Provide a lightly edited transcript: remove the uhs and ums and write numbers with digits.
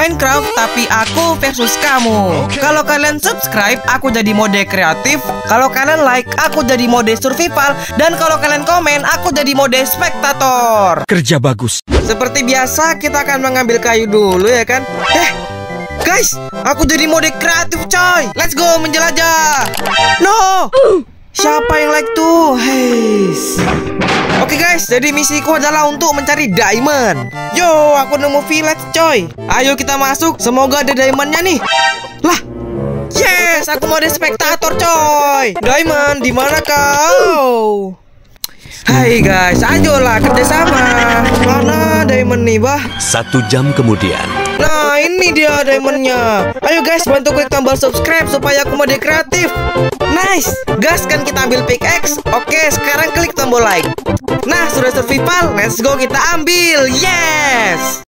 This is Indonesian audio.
Minecraft, tapi aku versus kamu. Kalau kalian subscribe, aku jadi mode kreatif. Kalau kalian like, aku jadi mode survival. Dan kalau kalian komen, aku jadi mode spektator. Kerja bagus. Seperti biasa, kita akan mengambil kayu dulu ya kan. Guys, aku jadi mode kreatif coy. Let's go menjelajah. No, siapa yang like tuh? Oke guys, jadi misiku adalah untuk mencari diamond. Yo, aku nemu village coy. Ayo kita masuk, semoga ada diamondnya nih. Lah, yes, aku mode spektator coy. Diamond, di mana kau? Hai guys, ayolah kerjasama. Mana diamond nih bah? 1 jam kemudian. Nah ini dia diamondnya. Ayo guys, bantu klik tombol subscribe supaya aku mode kreatif. Nice, gas kan kita ambil pickaxe. Oke, sekarang klik tombol like. Nah sudah survival, let's go kita ambil. Yes.